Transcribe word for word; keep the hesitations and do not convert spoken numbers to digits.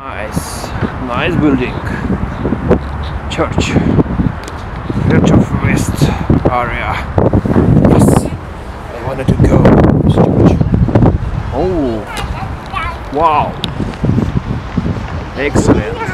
Nice, nice building. Church. Church of West area. Yes, I wanted to go to this church. Oh, wow, excellent.